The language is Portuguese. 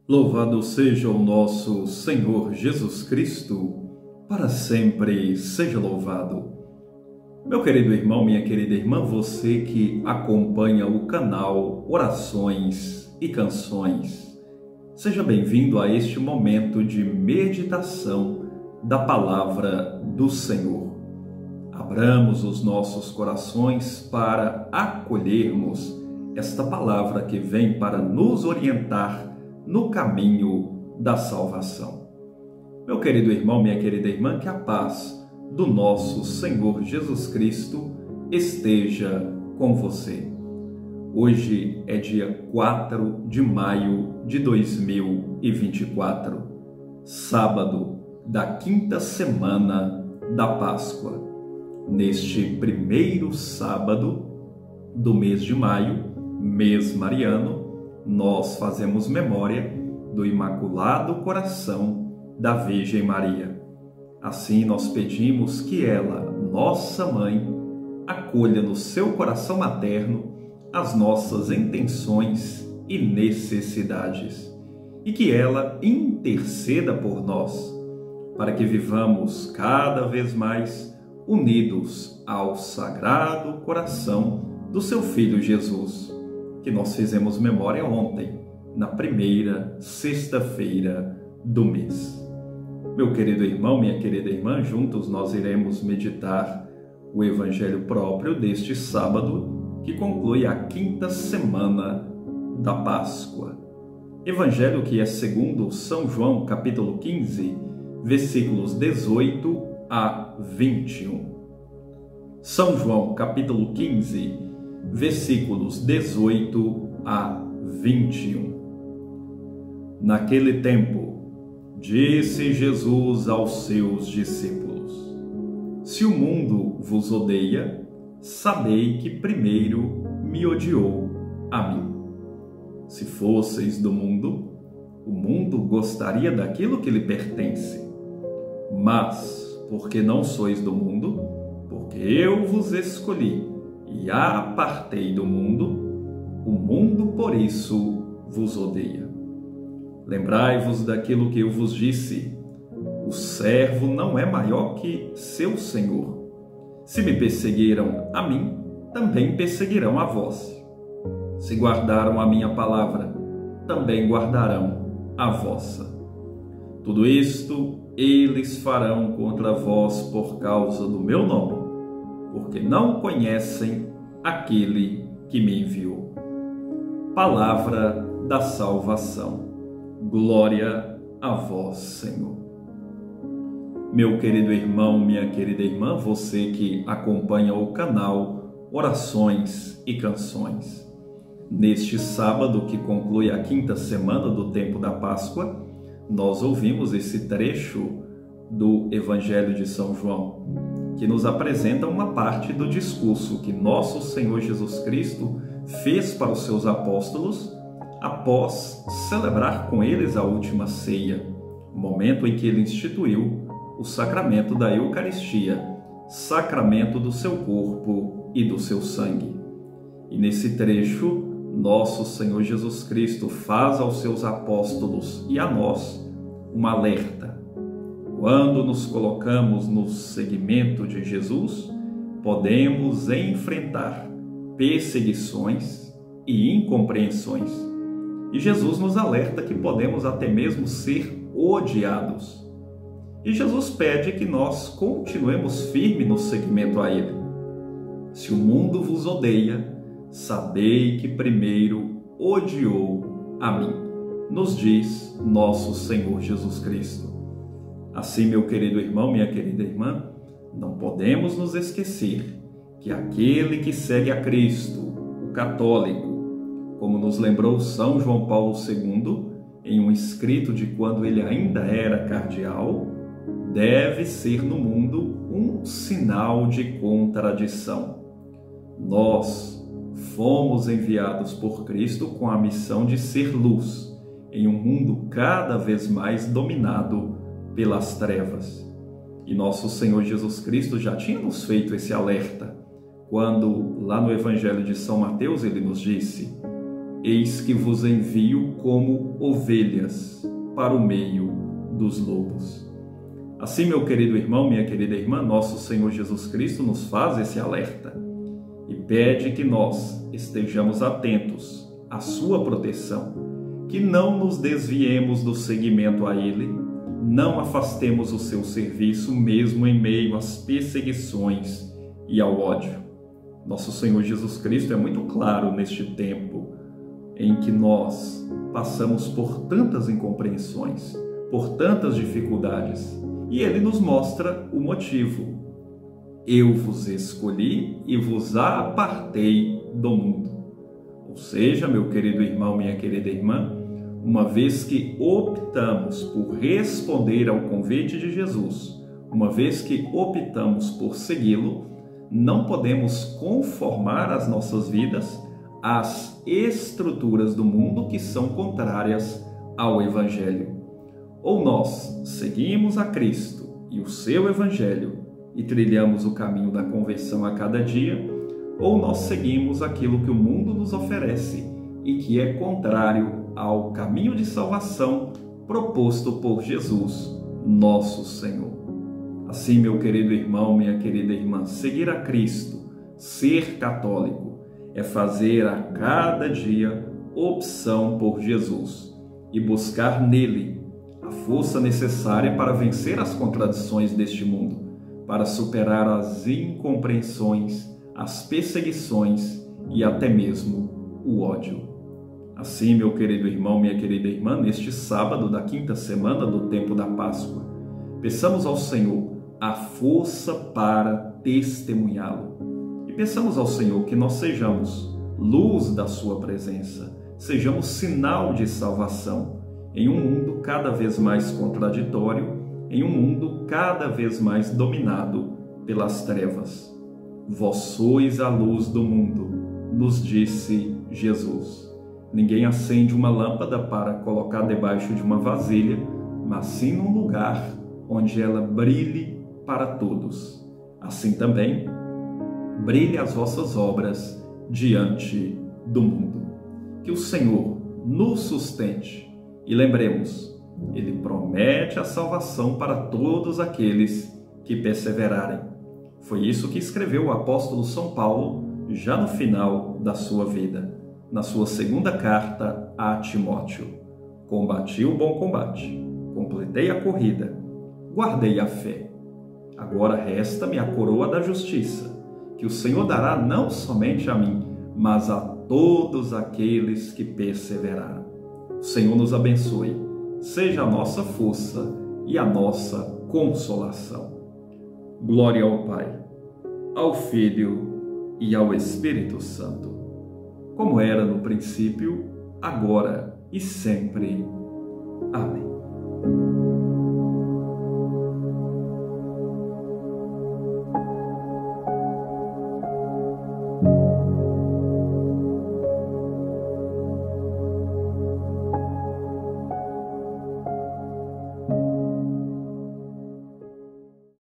Louvado seja o nosso Senhor Jesus Cristo, para sempre seja louvado. Meu querido irmão, minha querida irmã, você que acompanha o canal Orações e Canções, seja bem-vindo a este momento de meditação da Palavra do Senhor. Abramos os nossos corações para acolhermos esta palavra que vem para nos orientar no caminho da salvação. Meu querido irmão, minha querida irmã, que a paz do nosso Senhor Jesus Cristo esteja com você. Hoje é dia 4 de maio de 2024, sábado da quinta semana da Páscoa. Neste primeiro sábado do mês de maio, mês mariano, nós fazemos memória do Imaculado Coração da Virgem Maria. Assim, nós pedimos que ela, nossa Mãe, acolha no seu coração materno as nossas intenções e necessidades e que ela interceda por nós, para que vivamos cada vez mais unidos ao Sagrado Coração do seu Filho Jesus, que nós fizemos memória ontem, na primeira sexta-feira do mês. Meu querido irmão, minha querida irmã, juntos nós iremos meditar o Evangelho próprio deste sábado, que conclui a quinta semana da Páscoa. Evangelho que é segundo São João, capítulo 15, versículos 18 a 21. São João, capítulo 15, versículos 18 a 21. Naquele tempo, disse Jesus aos seus discípulos: Se o mundo vos odeia, sabei que primeiro me odiou a mim. Se fosseis do mundo, o mundo gostaria daquilo que lhe pertence. Mas, porque não sois do mundo, porque eu vos escolhi e a apartei do mundo, o mundo por isso vos odeia. Lembrai-vos daquilo que eu vos disse: o servo não é maior que seu senhor. Se me perseguiram a mim, também perseguirão a vós. Se guardaram a minha palavra, também guardarão a vossa. Tudo isto eles farão contra vós por causa do meu nome, porque não conhecem aquele que me enviou. Palavra da salvação. Glória a vós, Senhor. Meu querido irmão, minha querida irmã, você que acompanha o canal Orações e Canções. Neste sábado que conclui a quinta semana do tempo da Páscoa, nós ouvimos esse trecho do Evangelho de São João, que nos apresenta uma parte do discurso que nosso Senhor Jesus Cristo fez para os seus apóstolos após celebrar com eles a última ceia, momento em que ele instituiu o sacramento da Eucaristia, sacramento do seu corpo e do seu sangue. E nesse trecho, nosso Senhor Jesus Cristo faz aos seus apóstolos e a nós um alerta. Quando nos colocamos no seguimento de Jesus, podemos enfrentar perseguições e incompreensões. E Jesus nos alerta que podemos até mesmo ser odiados. E Jesus pede que nós continuemos firmes no seguimento a Ele. Se o mundo vos odeia, sabei que primeiro odiou a mim, nos diz nosso Senhor Jesus Cristo. Assim, meu querido irmão, minha querida irmã, não podemos nos esquecer que aquele que segue a Cristo, o católico, como nos lembrou São João Paulo II, em um escrito de quando ele ainda era cardeal, deve ser no mundo um sinal de contradição. Nós fomos enviados por Cristo com a missão de ser luz em um mundo cada vez mais dominado pelas trevas. E nosso Senhor Jesus Cristo já tinha nos feito esse alerta, quando lá no Evangelho de São Mateus ele nos disse: eis que vos envio como ovelhas para o meio dos lobos. Assim, meu querido irmão, minha querida irmã, nosso Senhor Jesus Cristo nos faz esse alerta e pede que nós estejamos atentos à sua proteção, que não nos desviemos do seguimento a Ele, não afastemos o seu serviço mesmo em meio às perseguições e ao ódio. Nosso Senhor Jesus Cristo é muito claro neste tempo em que nós passamos por tantas incompreensões, por tantas dificuldades, e Ele nos mostra o motivo. Eu vos escolhi e vos apartei do mundo. Ou seja, meu querido irmão, minha querida irmã, uma vez que optamos por responder ao convite de Jesus, uma vez que optamos por segui-lo, não podemos conformar as nossas vidas às estruturas do mundo que são contrárias ao Evangelho. Ou nós seguimos a Cristo e o seu Evangelho e trilhamos o caminho da conversão a cada dia, ou nós seguimos aquilo que o mundo nos oferece e que é contrário ao caminho de salvação proposto por Jesus, nosso Senhor. Assim, meu querido irmão, minha querida irmã, seguir a Cristo, ser católico, é fazer a cada dia opção por Jesus e buscar nele a força necessária para vencer as contradições deste mundo, para superar as incompreensões, as perseguições e até mesmo o ódio. Assim, meu querido irmão, minha querida irmã, neste sábado da quinta semana do tempo da Páscoa, peçamos ao Senhor a força para testemunhá-lo. E peçamos ao Senhor que nós sejamos luz da sua presença, sejamos sinal de salvação em um mundo cada vez mais contraditório, em um mundo cada vez mais dominado pelas trevas. Vós sois a luz do mundo, nos disse Jesus. Ninguém acende uma lâmpada para colocar debaixo de uma vasilha, mas sim num lugar onde ela brilhe para todos. Assim também, brilhe as vossas obras diante do mundo. Que o Senhor nos sustente e lembremos, Ele promete a salvação para todos aqueles que perseverarem. Foi isso que escreveu o apóstolo São Paulo já no final da sua vida, na sua segunda carta a Timóteo. Combati o bom combate, completei a corrida, guardei a fé. Agora resta-me a coroa da justiça, que o Senhor dará não somente a mim, mas a todos aqueles que perseveraram. O Senhor nos abençoe, seja a nossa força e a nossa consolação. Glória ao Pai, ao Filho e ao Espírito Santo, como era no princípio, agora e sempre. Amém.